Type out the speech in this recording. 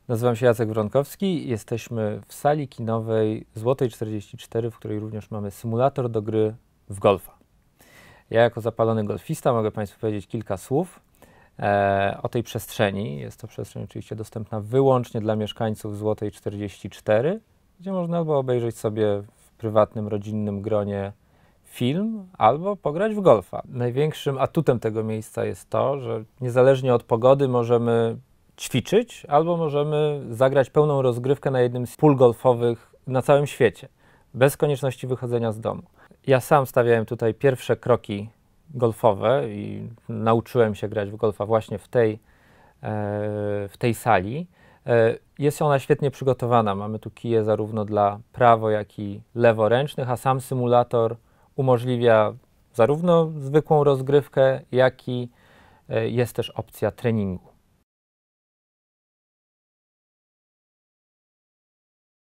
Nazywam się Jacek Wronkowski. Jesteśmy w sali kinowej Złotej 44, w której również mamy symulator do gry w golfa. Ja jako zapalony golfista mogę Państwu powiedzieć kilka słów o tej przestrzeni. Jest to przestrzeń oczywiście dostępna wyłącznie dla mieszkańców Złotej 44, gdzie można albo obejrzeć sobie w prywatnym, rodzinnym gronie film, albo pograć w golfa. Największym atutem tego miejsca jest to, że niezależnie od pogody możemy ćwiczyć, albo możemy zagrać pełną rozgrywkę na jednym z pól golfowych na całym świecie, bez konieczności wychodzenia z domu. Ja sam stawiałem tutaj pierwsze kroki golfowe i nauczyłem się grać w golfa właśnie w tej sali. Jest ona świetnie przygotowana. Mamy tu kije zarówno dla prawo, jak i leworęcznych, a sam symulator umożliwia zarówno zwykłą rozgrywkę, jak i jest też opcja treningu.